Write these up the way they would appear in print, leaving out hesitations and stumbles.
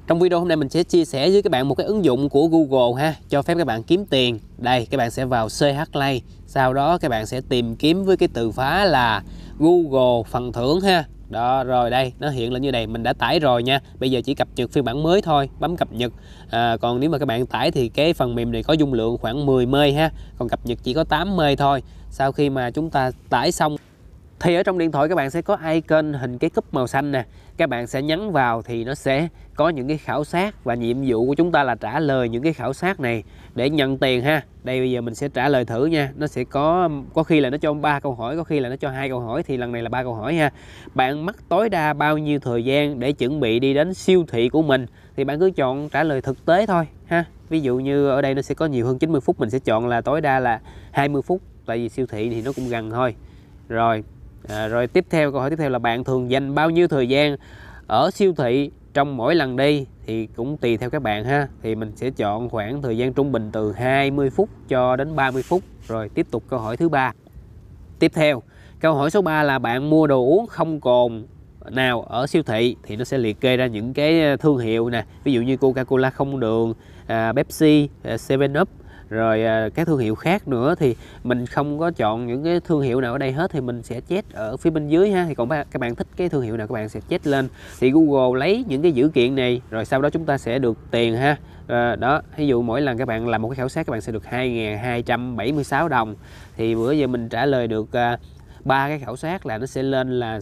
Trong video hôm nay mình sẽ chia sẻ với các bạn một cái ứng dụng của Google ha, cho phép các bạn kiếm tiền. Đây, các bạn sẽ vào CHlay, sau đó các bạn sẽ tìm kiếm với cái từ khóa là Google phần thưởng ha. Đó, rồi đây, nó hiện lên như này, mình đã tải rồi nha. Bây giờ chỉ cập nhật phiên bản mới thôi, bấm cập nhật. Còn nếu mà các bạn tải thì cái phần mềm này có dung lượng khoảng 10 MB ha, còn cập nhật chỉ có 8 MB thôi. Sau khi mà chúng ta tải xong thì ở trong điện thoại các bạn sẽ có icon hình cái cúp màu xanh nè. Các bạn sẽ nhấn vào thì nó sẽ có những cái khảo sát, và nhiệm vụ của chúng ta là trả lời những cái khảo sát này để nhận tiền ha. Đây bây giờ mình sẽ trả lời thử nha. Nó sẽ có khi là nó cho 3 câu hỏi, có khi là nó cho 2 câu hỏi, thì lần này là 3 câu hỏi ha. Bạn mất tối đa bao nhiêu thời gian để chuẩn bị đi đến siêu thị của mình? Thì bạn cứ chọn trả lời thực tế thôi ha. Ví dụ như ở đây nó sẽ có nhiều hơn 90 phút, mình sẽ chọn là tối đa là 20 phút, tại vì siêu thị thì nó cũng gần thôi. Rồi rồi tiếp theo, câu hỏi tiếp theo là bạn thường dành bao nhiêu thời gian ở siêu thị trong mỗi lần đi? Thì cũng tùy theo các bạn ha. Thì mình sẽ chọn khoảng thời gian trung bình từ 20 phút cho đến 30 phút. Rồi tiếp tục câu hỏi thứ 3. Tiếp theo, câu hỏi số 3 là bạn mua đồ uống không cồn nào ở siêu thị? Thì nó sẽ liệt kê ra những cái thương hiệu nè, ví dụ như Coca-Cola không đường, Pepsi, 7up, rồi các thương hiệu khác nữa. Thì mình không có chọn những cái thương hiệu nào ở đây hết, thì mình sẽ check ở phía bên dưới ha. Thì còn các bạn thích cái thương hiệu nào các bạn sẽ check lên, thì Google lấy những cái dữ kiện này, rồi sau đó chúng ta sẽ được tiền ha. Đó, ví dụ mỗi lần các bạn làm một cái khảo sát các bạn sẽ được 2.276 đồng. Thì bữa giờ mình trả lời được 3 cái khảo sát là nó sẽ lên là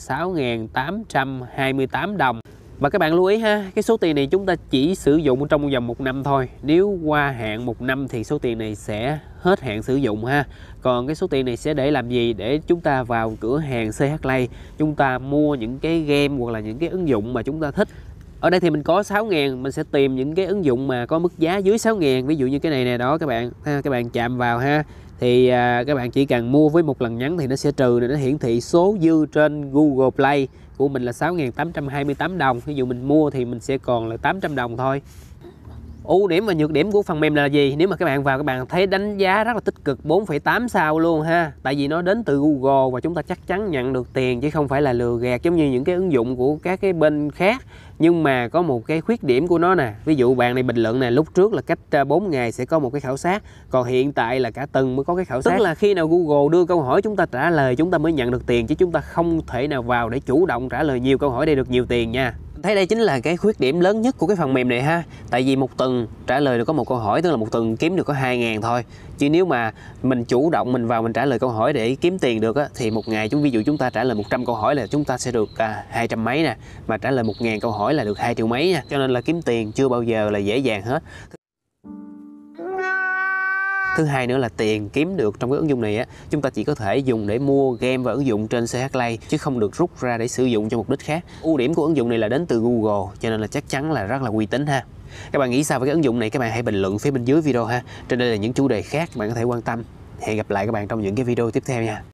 6.828 đồng. Và các bạn lưu ý ha, cái số tiền này chúng ta chỉ sử dụng trong vòng 1 năm thôi. Nếu qua hạn 1 năm thì số tiền này sẽ hết hạn sử dụng ha. Còn cái số tiền này sẽ để làm gì? Để chúng ta vào cửa hàng CHlay, chúng ta mua những cái game hoặc là những cái ứng dụng mà chúng ta thích. Ở đây thì mình có 6.000, mình sẽ tìm những cái ứng dụng mà có mức giá dưới 6.000. Ví dụ như cái này nè, đó các bạn ha, các bạn chạm vào ha. Thì các bạn chỉ cần mua với một lần nhấn thì nó sẽ trừ, nó hiển thị số dư trên Google Play của mình là 6.828 đồng. Ví dụ mình mua thì mình sẽ còn là 800 đồng thôi. Ưu điểm và nhược điểm của phần mềm là gì? Nếu mà các bạn vào, các bạn thấy đánh giá rất là tích cực, 4,8 sao luôn ha. Tại vì nó đến từ Google và chúng ta chắc chắn nhận được tiền, chứ không phải là lừa gạt giống như những cái ứng dụng của các cái bên khác. Nhưng mà có một cái khuyết điểm của nó nè. Ví dụ bạn này bình luận nè, lúc trước là cách 4 ngày sẽ có một cái khảo sát, còn hiện tại là cả tuần mới có cái khảo sát. Tức là khi nào Google đưa câu hỏi chúng ta trả lời, chúng ta mới nhận được tiền, chứ chúng ta không thể nào vào để chủ động trả lời nhiều câu hỏi để được nhiều tiền nha. Thấy đây chính là cái khuyết điểm lớn nhất của cái phần mềm này ha. Tại vì một tuần trả lời được có một câu hỏi, tức là một tuần kiếm được có 2.000 thôi. Chứ nếu mà mình chủ động mình vào mình trả lời câu hỏi để kiếm tiền được á, thì một ngày ví dụ chúng ta trả lời 100 câu hỏi là chúng ta sẽ được 200 mấy nè. Mà trả lời 1.000 câu hỏi là được 2 triệu mấy nha. Cho nên là kiếm tiền chưa bao giờ là dễ dàng hết. Thứ hai nữa là tiền kiếm được trong cái ứng dụng này á, chúng ta chỉ có thể dùng để mua game và ứng dụng trên CHlay, chứ không được rút ra để sử dụng cho mục đích khác. Ưu điểm của ứng dụng này là đến từ Google, cho nên là chắc chắn là rất là uy tín ha. Các bạn nghĩ sao về cái ứng dụng này? Các bạn hãy bình luận phía bên dưới video ha. Trên đây là những chủ đề khác các bạn có thể quan tâm. Hẹn gặp lại các bạn trong những cái video tiếp theo nha.